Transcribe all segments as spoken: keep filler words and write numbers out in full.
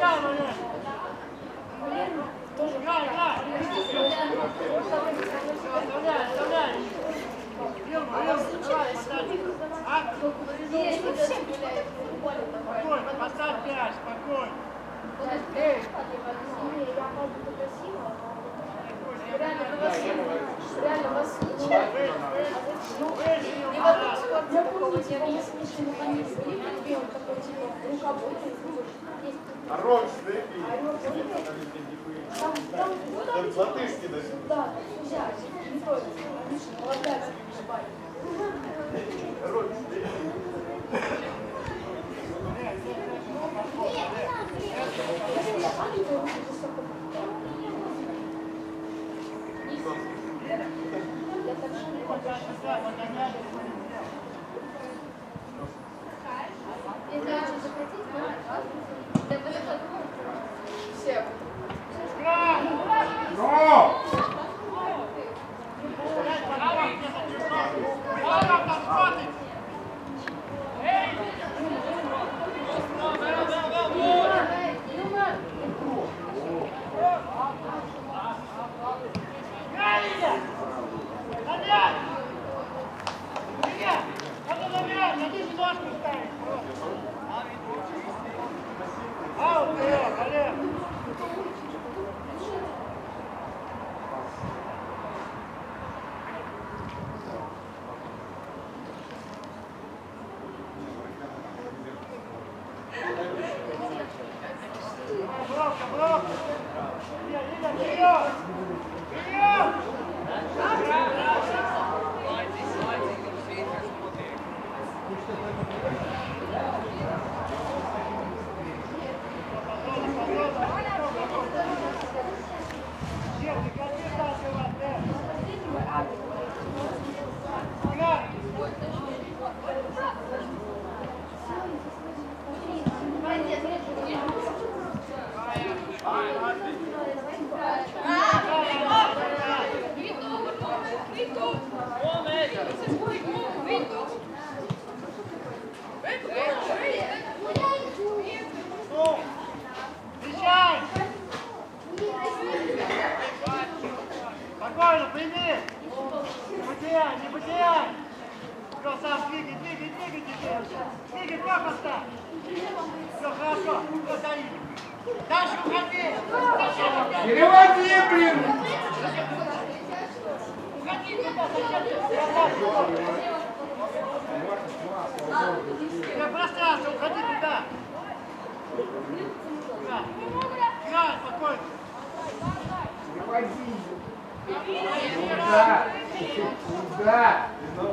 Спокойно, поставь мяч, спокойно. Реально красиво. Реально вас ничего. И в одном спорте такого не было. Если механизм не прибил, такой типа рукобойный, есть. Рочный. Там, там, Там латышки даже. да, взять, не только, отлично, молодец, шпай. Рочный. Все. Спокойно, прими! Не потеряй, не потеряй! Все, сам двигай, двигай, двигай теперь! Двигай, как оставь! Все, хорошо, все, стоит! Дальше уходи! Переводи, блин! Уходи туда, зачем ты? Все, пространство, уходи туда! Играй, играй, спокойно! Переводи! Куда? Куда?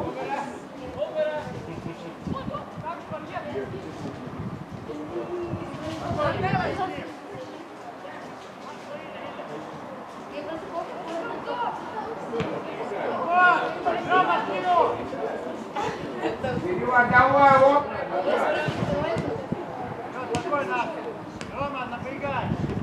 Перевод, давай, оп! Спокойно! Рома, напрягай!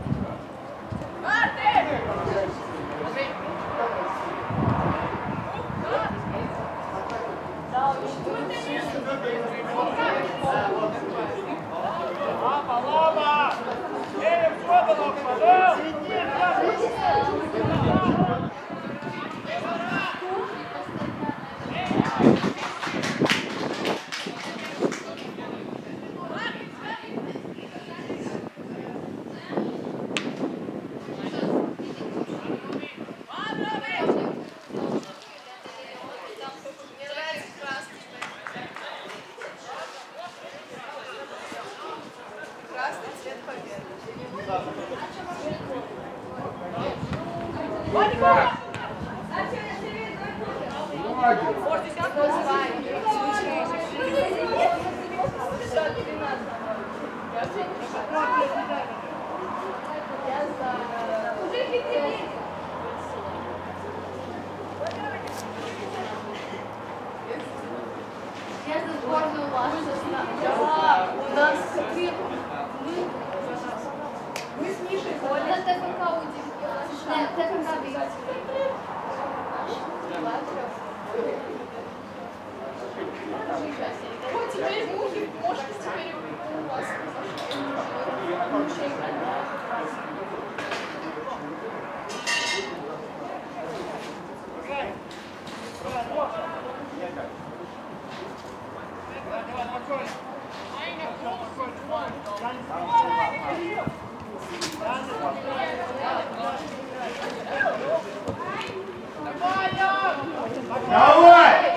Лапа, лапа! Эй, что ты лапа? Красный цвет победы. Я за сборную вашу. Да, у нас мы с Мишей ходим. На ТФК удивилась. Нет, ТФК обязательно. Вот теперь мухи, может, теперь у вас. лучше играть. Давай!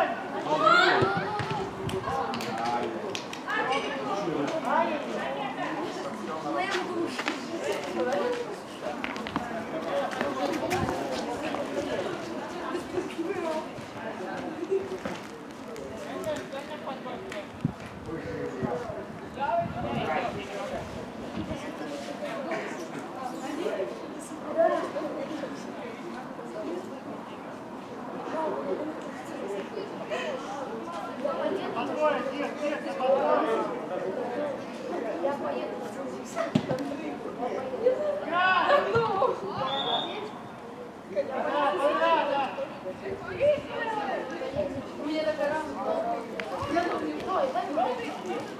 Я поеду. У меня такая рамка. Я тут не знаю, дай мне.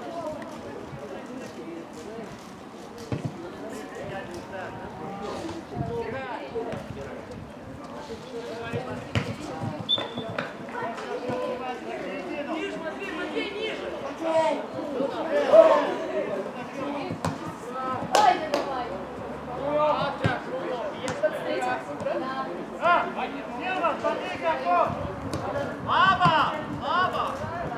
Ниже, Матвей, Матвей, ниже! Ай, да давай. А, Силва, смотри, каков! Мама! Мама!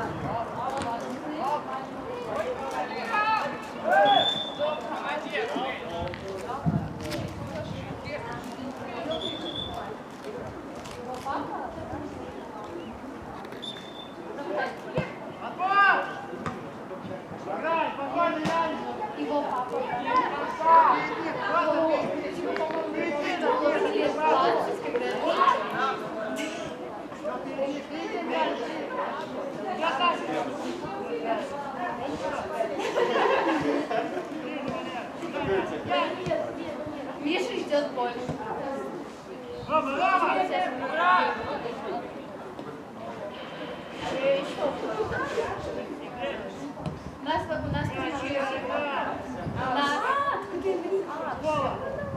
Отбор! Играй, спокойно, Янь! Его папа. Иди, просто ты! Иди, да, иди, Миша ждет бой. Рома, Рома! У нас, у нас ключи. У нас. Гола!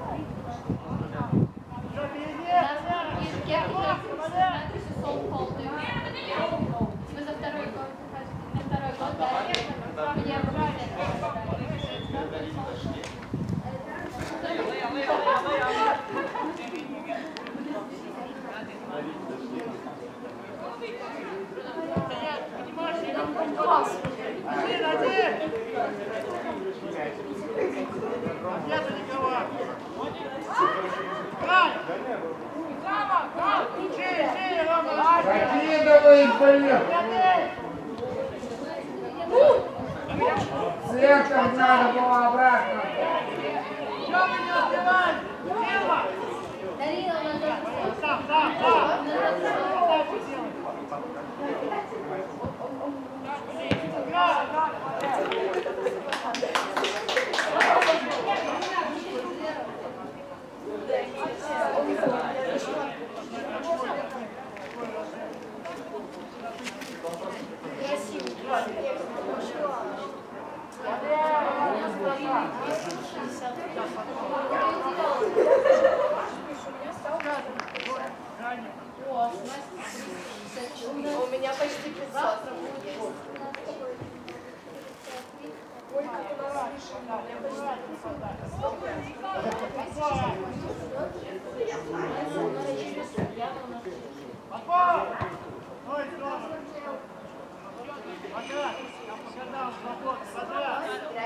Мы за второй год, на второй год, да, мне класс. Один, один! Нету никого! Край! Рома, край! Шире, шире, Рома! Закидывай, блин! Центр надо было обратно. Что вы не успеваете? Силва! Дарина, у нас тоже Сам, сам, сам! Дальше делай! у меня почти пятьсот. Отбор! Ой, здорово! Пока! Я показал свободу! Подряд!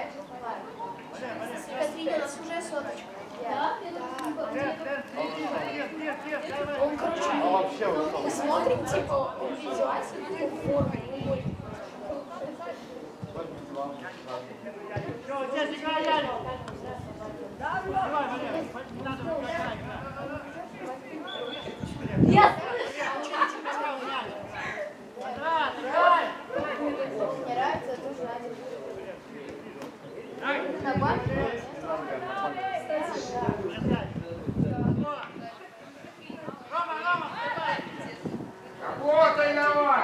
Катрина, у нас уже соточка. Да? Нет, нет, нет, нет, нет, давай! Он, короче, мы смотрим, типа, он видеоайс, в форме, нуль. Все, здесь игра Яня! Давай, Валерий, не надо выключать игра! Нет! Подряд, играй! Мне нравится, это уже один. На банке? Рома, Рома, давай! Работай давай!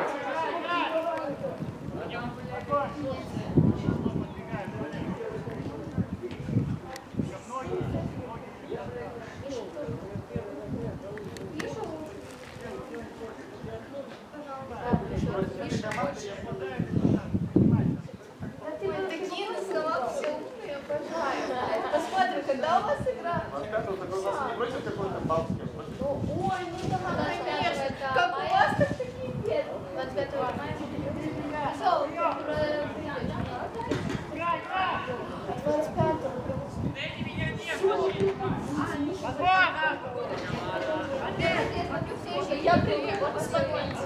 Посмотрим, когда у вас игра. двадцать пятого такой вас не бросит какой-то бабский? Ну, ой, ну давай, конечно. Как у вас так такие беды? двадцать пятого мая. Все, двадцать пятого. Я привыкла посмотреть.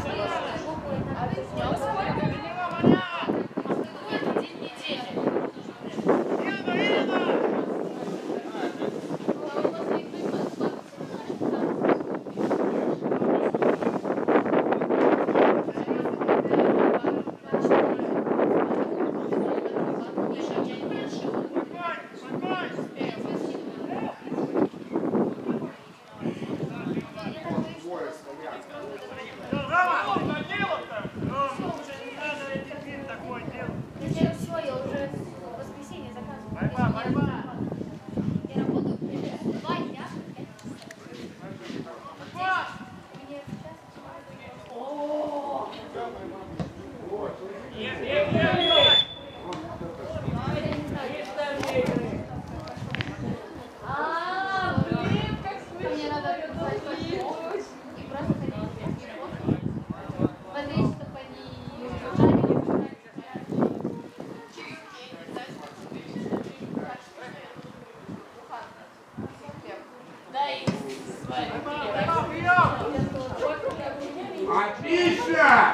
Отлично!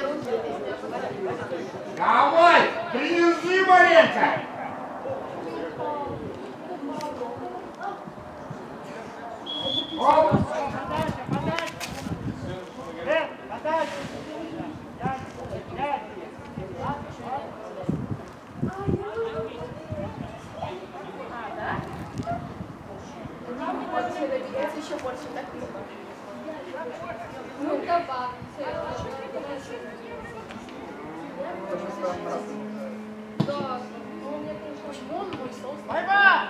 Давай, принеси, Маринка! Оп! Подальше, подальше! Э, подальше! Дядь, дядь! Еще больше так. Ну, добавь. Да. Ну, у меня, конечно, почему он мой соус? Борьба!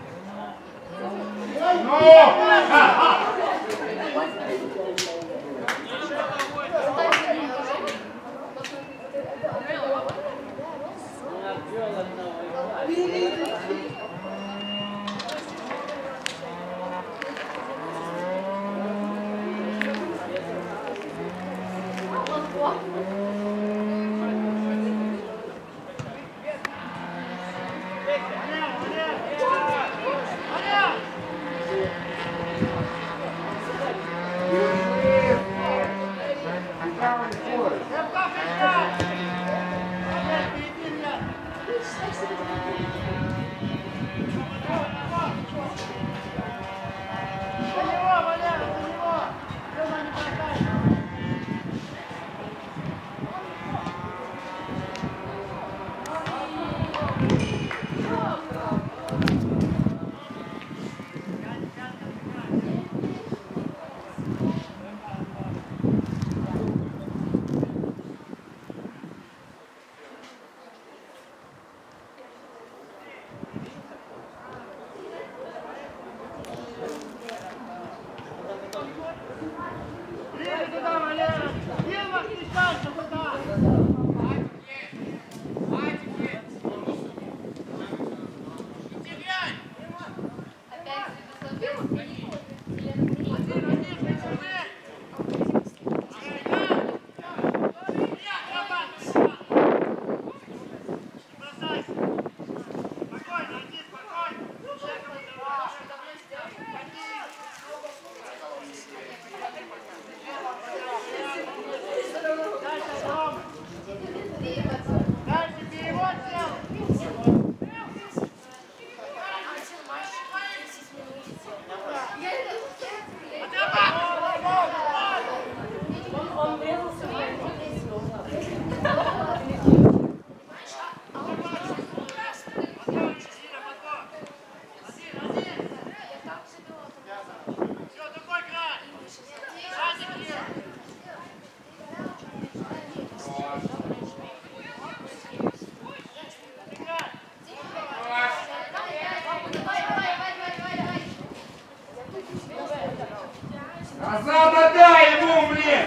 Назад отдай ему, блин!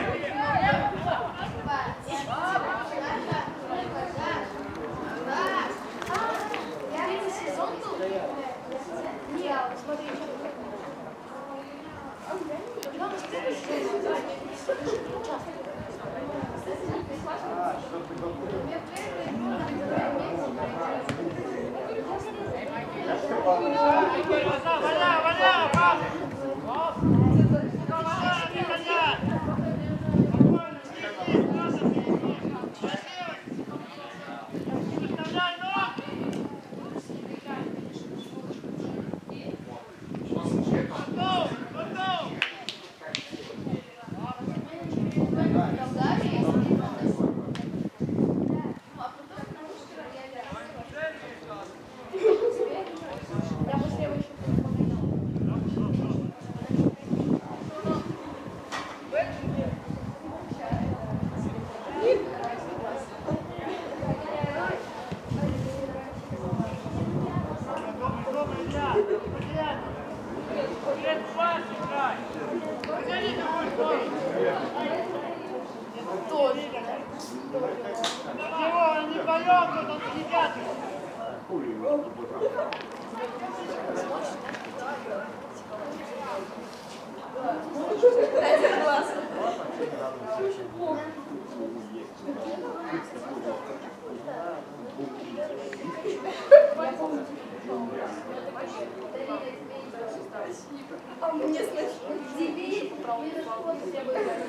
А мне слышно, девять, все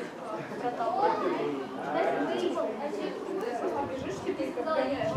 побежишь, ты сказала, я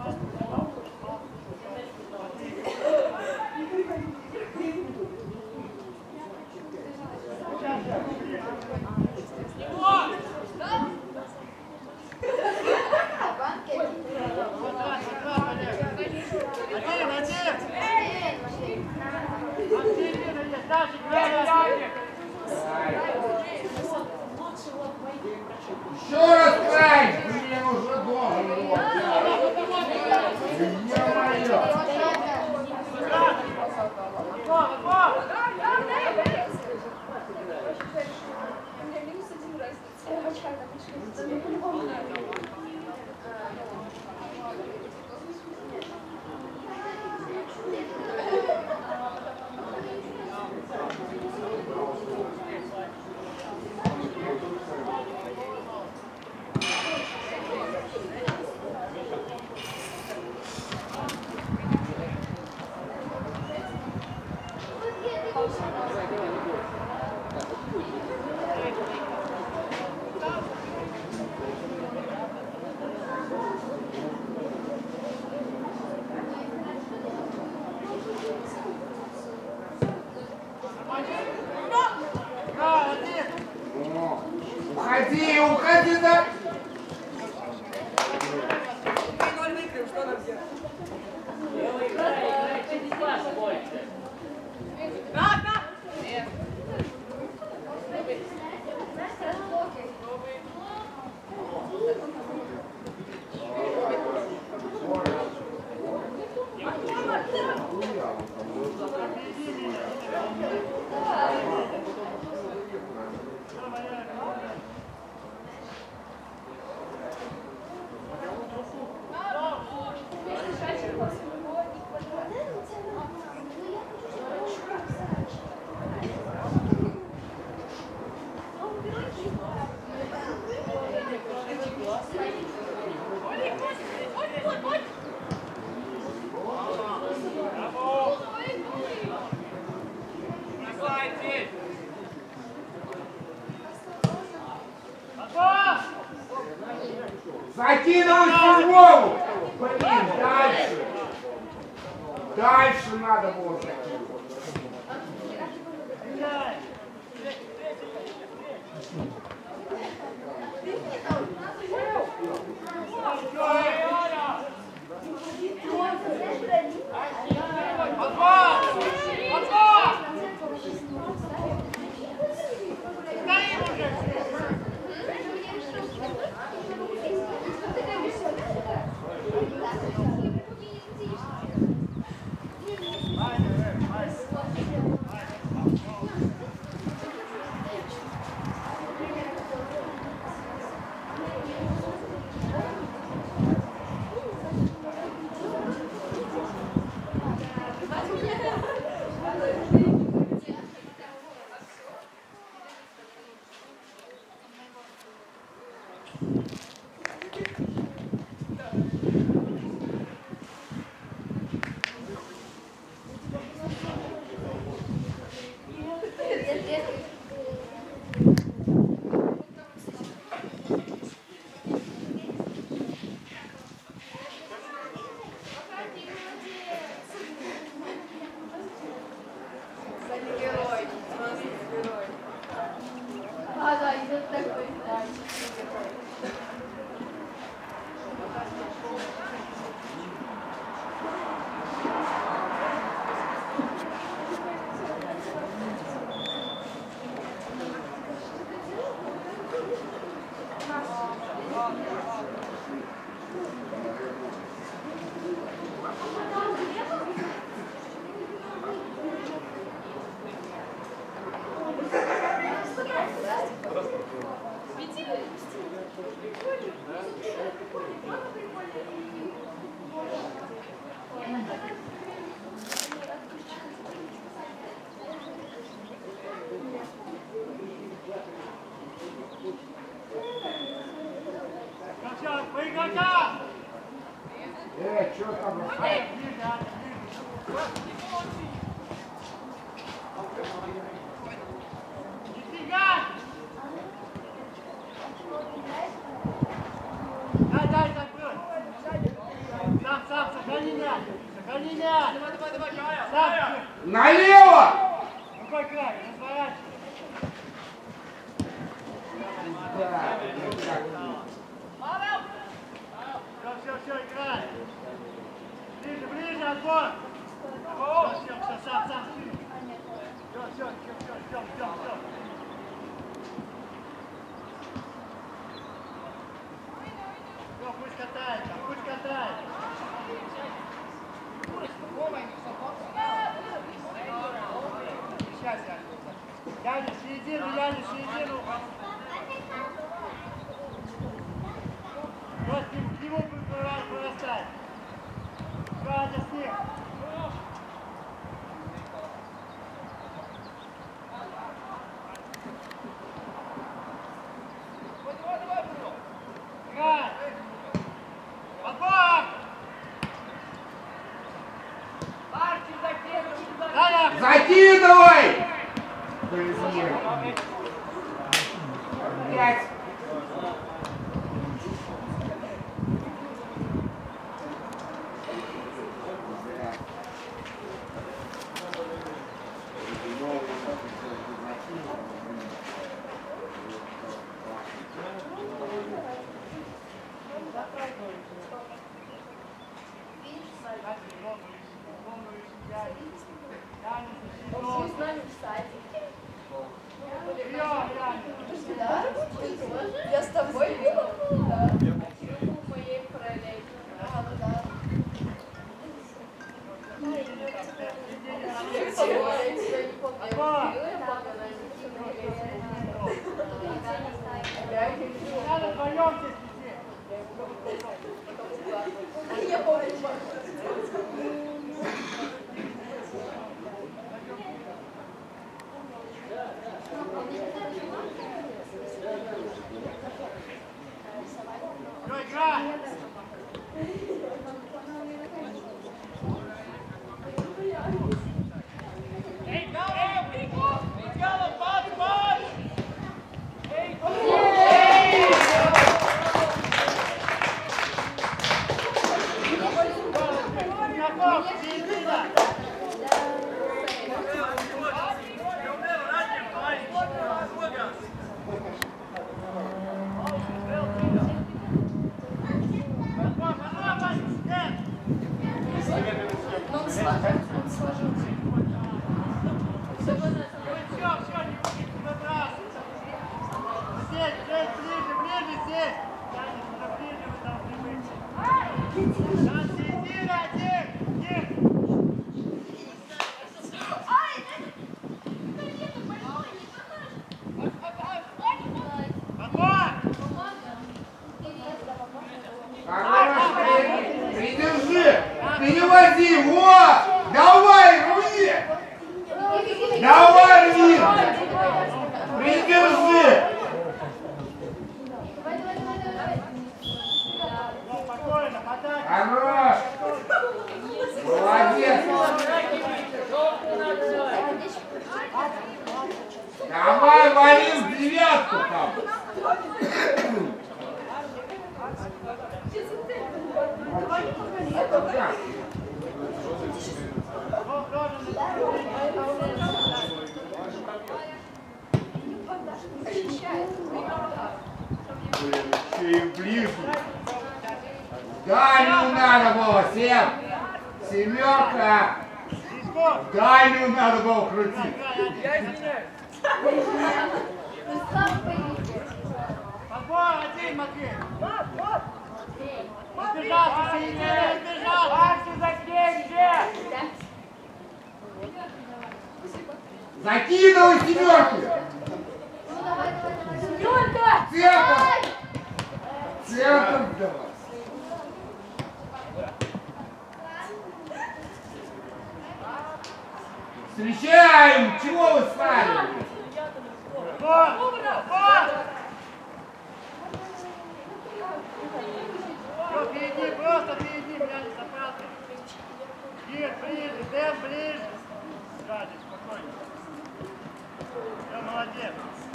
Еще раз край! Блин, уже должен его делать. Ё-моё! Уходи, уходи, да! Закидывай футболу! Блин, дальше! Дальше надо было закидывать. Дай, дай, так был. Сам, сам, сохрани мяч. Сохрани мяч. Давай, давай, давай, сам. Налево! Какой край? Разворачивай. Все, все, все, играй. Ближе, ближе, отбор. Все, все, все, сам, сам. Все, все, все, все, ждем, ждем, ждем. Все, пусть катается, пусть катается. Сейчас, я. Яня, середину, Яня, середину. Вот к нему прорастать. Правильно, с ним. Играй. Отбор! Закидывай! Пять. Он с нами в садике. Да? Ты тоже? Я с тобой била? Да. У моей параллели. А, ну да. Я тебя не помню. Я била, я помню, я не видела. Надо вдвоем здесь сидеть. Я помню. Все, играй! Он сложился. Он сложился. Все, все, не будете выбрасываться. Здесь, здесь, ближе, ближе, здесь. Таня, сюда ближе вы должны быть. Там середина, один, один. Отбор! Придержи! Переводи его! Давай, рви! Давай, рви! Придержи! Спокойно, подай. Хорош! Молодец! Давай, вали в девятку там! Еще и ближе. Дальнюю надо было, Сем. Семерка. Дальнюю надо было крутить. Я извиняюсь. Отбор, один, Матвей. Избежался, середина, избежался. Макси, закиньте. Закидывай семерки. Центр. Центр давай. Встречаем! Чего вы стали? Вот, вот. Все, перед ним, просто перед ним, я не запрятал. Нет, ближе, Дэн, ближе. Сзади, спокойно. Все, молодец.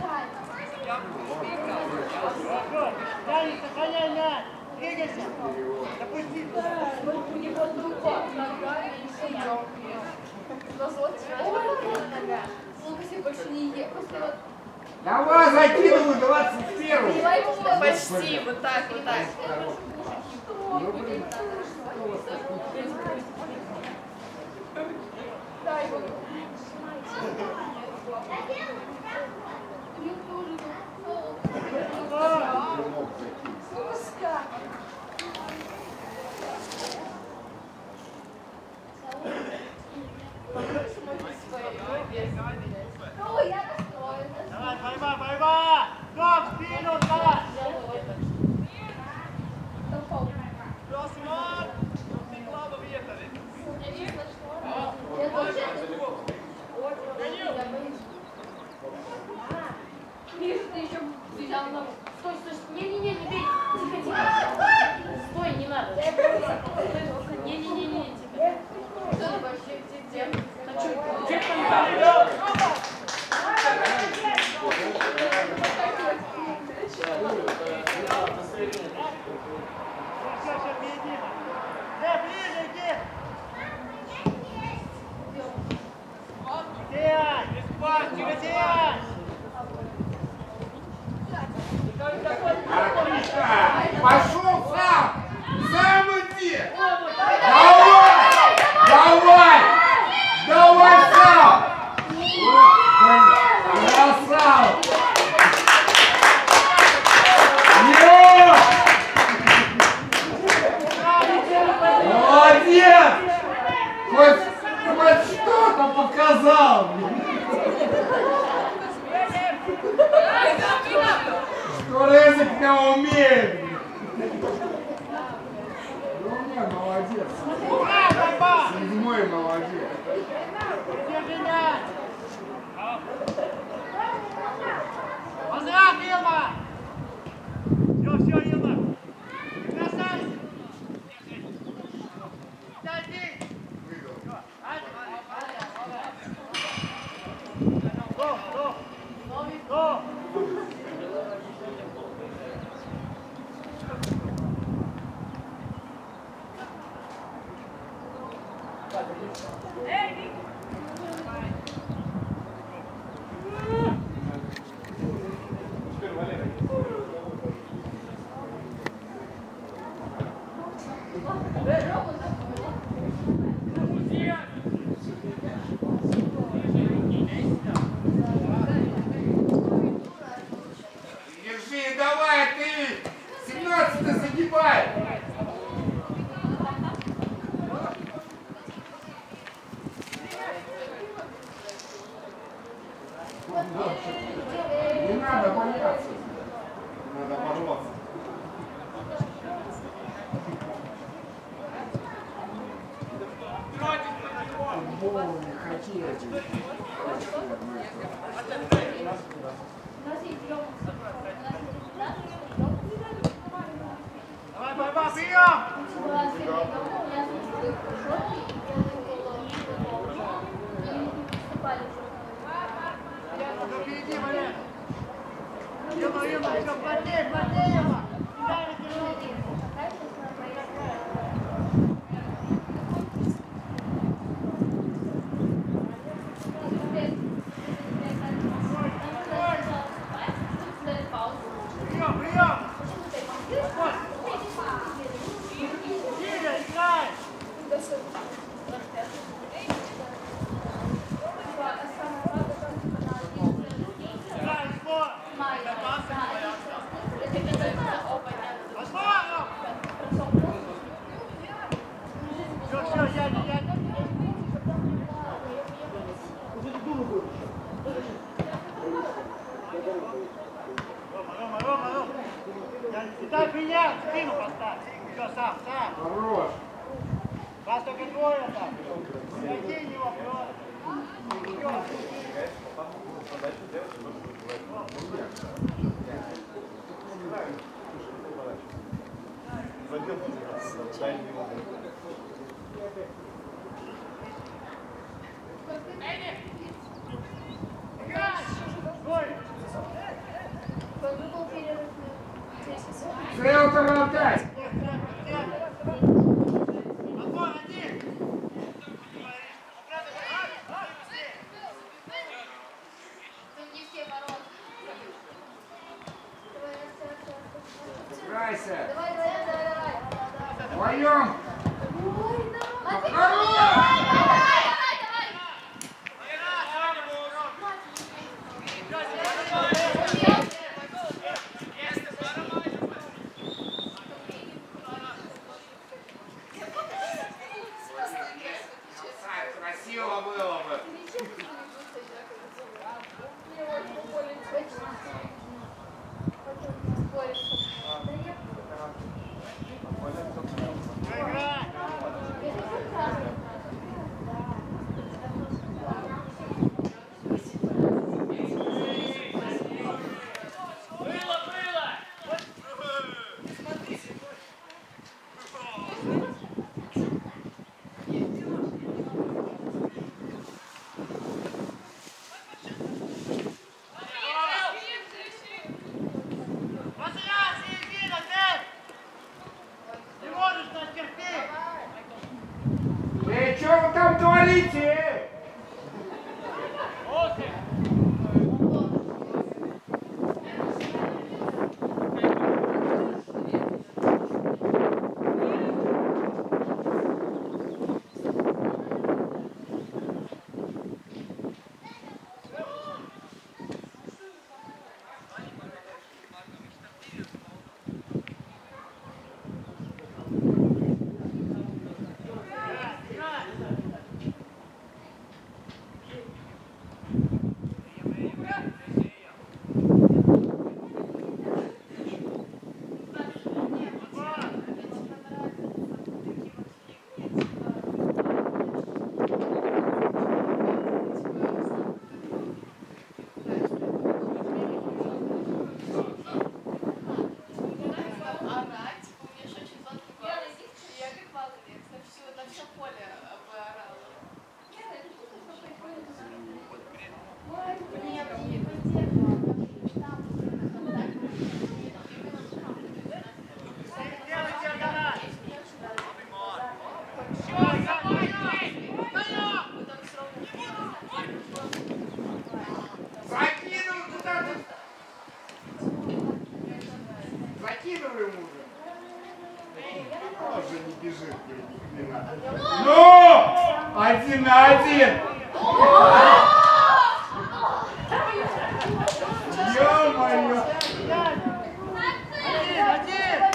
Хорошо, Дани, сохраняй мяч. Двигайся. Допусти. У него тупо нога и сидел. Сколько себе больше не ел. Давай закидывай двадцать первый. Почти, вот так, вот так. Дай его. Ой, я достроен. Давай, борьба, борьба. Стоп, вперед, да. Я тоже. Видишь, ты еще взял на... Стой, стой, не-не-не, не бей. Тихо, тихо. Стой, не надо. Не-не-не, тихо. Что ты вообще, где, где? А что, где там? Пошел сам! Сам иди! Давай! Давай! Давай сам! Красава! Молодец! Хоть, хоть что-то показал! Что Резик не умеет! Ну не, молодец! Седьмой молодец! Поздрав, Илма! Все, все, Илма! Красавец! Сядь! Стоп, стоп! Стоп! Держи, давай, ты! семнадцатый загибай! Не надо бояться. Надо бороться. Футбол не хотели. Давай, борьба, прием! Впереди, Валерий! Илма, Илма, все, плотнее, плотнее, Илма! Ударите руки! Прием, прием! Силя, играй! Старайся. Давай, давай, давай, давай. Вдвоем. Ой, давай. Хорош! Давай, давай, Красиво было бы. Эй, что вы там творите? Ну! Один на один! Ё-моё! Один, один!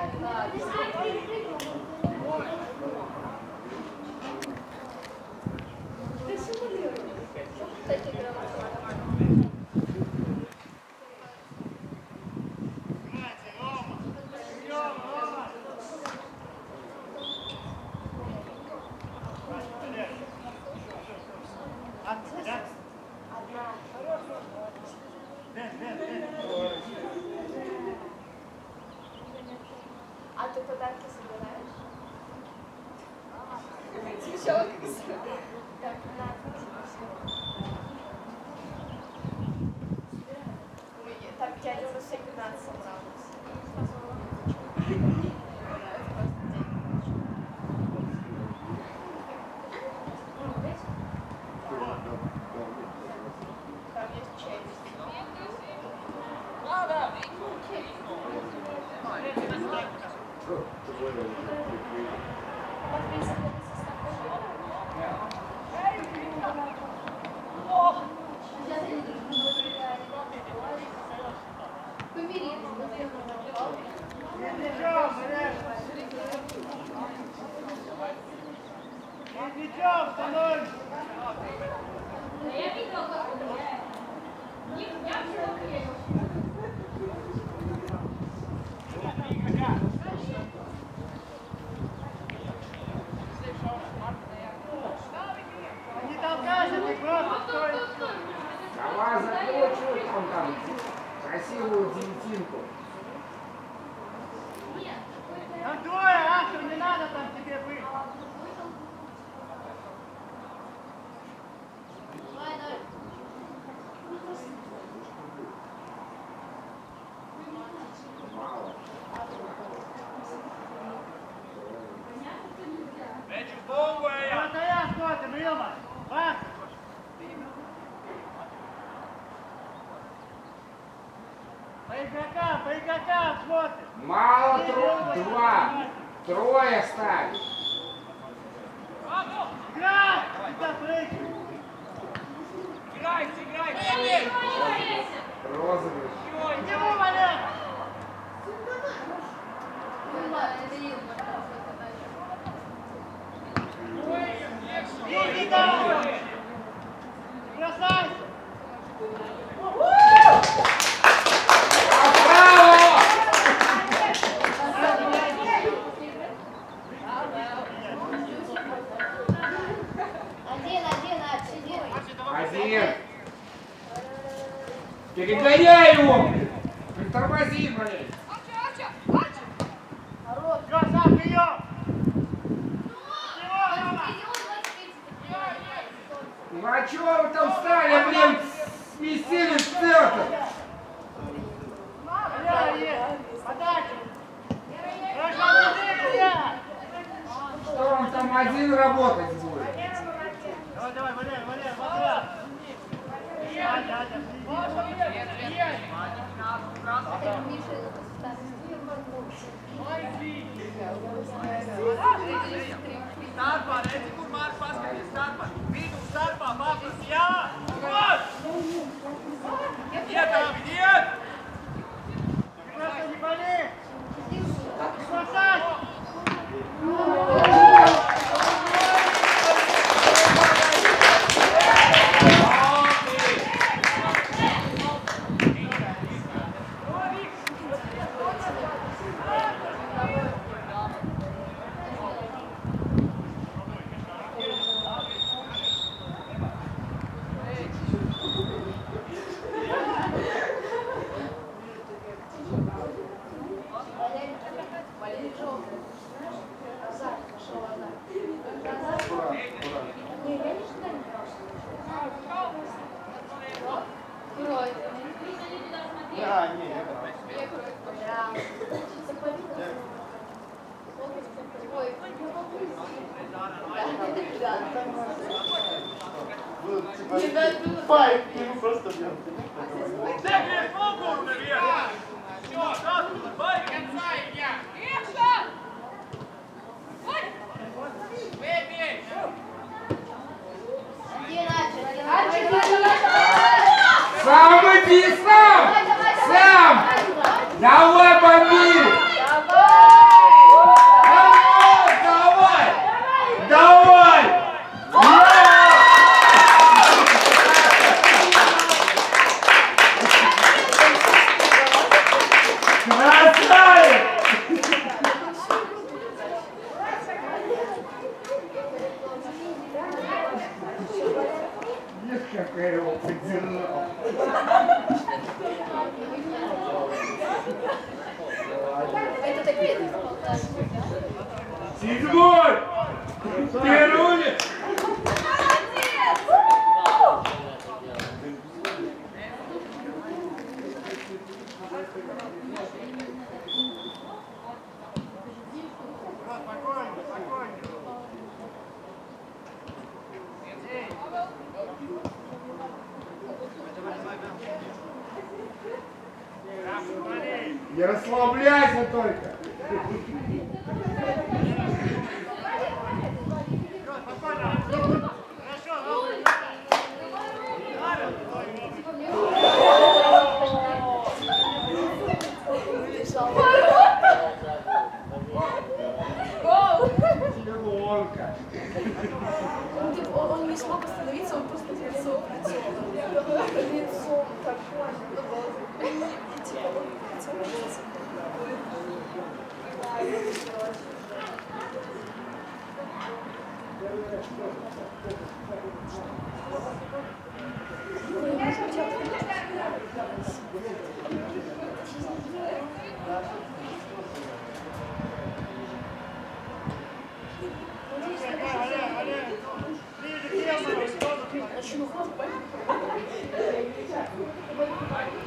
А ты подарки собираешь? Сначала как так, на. Так, дядя уже все пятнадцать собрал. Там есть челюсть. А, да. Ничего, становимся! Я видел, как он я. Я все приехал. Не толкайся, ты просто стой! Давай закручивай он там красивую девятинку. Там двое, Артур, не надо там тебе быть! Вратаря смотрим, Илма! Вася! игрокам, по игрокам смотрим. Мало тро... два. Трое ставь. Играй! Сюда прыгай! Играйте, играйте! Розыгрыш. Иди, Валя! Иди, давай! Бросайся! Браво! Один, один, один. Один. Перегоняй его! Притормози, блядь! Хорош. Всё, сам прием! Ну а чего вы там стали, блин, сместили в центр? Бля, есть! Подача! Хорошо, бля! Что он там один работать будет? Давай, давай, Валер, Валер, вода! Дядя, дядя, Starpā, redzi, kur Mārks paskaties, starpā. Vidu starpā, Mārks, jā! Iet, abi, iet! Просто не болей! Спасай! А, не, это. Ну, типа, файт, ну просто бьет. Degļiet muguru nevienu! Šo, tas, vai! Сам иди, сам! Сам! Давай, бомби! Давай, давай! Давай! Красавец! Видишь, как я его поддержал? Это такие. Седьмой! Перули! Спокойно, спокойно. Не расслабляйся только! Спокойно. Хорошо, Чемпионка! Он, он не смог остановиться, он просто лицом лицом. Лицом такое. Типа, он лицом. Валер, Валер. Ближе к телу. Начну хлопать.